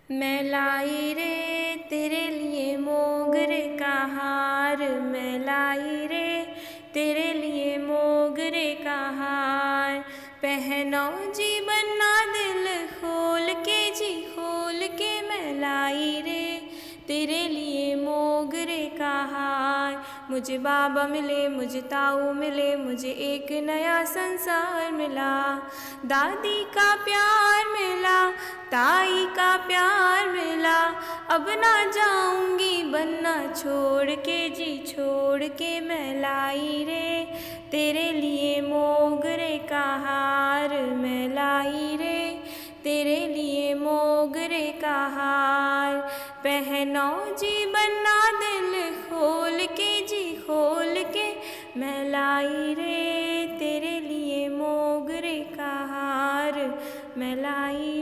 मैं लाई रे तेरे लिए मोगरे का हार, मैं लाई रे तेरे लिए मोगरे का हार। पहनो जी बन्ना दिल खोल के, जी खोल के, मैं लाई रे तेरे लिए मोगरे का हार। मुझे बाबा मिले, मुझे ताऊ मिले, मुझे एक नया संसार मिला। दादी का प्यार मिला, ताई का प्यार मिला। अब ना जाऊंगी बन्ना छोड़ के, जी छोड़ के, मैं लाई रे तेरे लिए मोगरे का हार, मैं लाई रे तेरे लिए मोगरे का हार। पहनो जी बन्ना दिल खोल के, जी खोल के, मैं लाई रे तेरे लिए मोगरे का हार, मैं लाई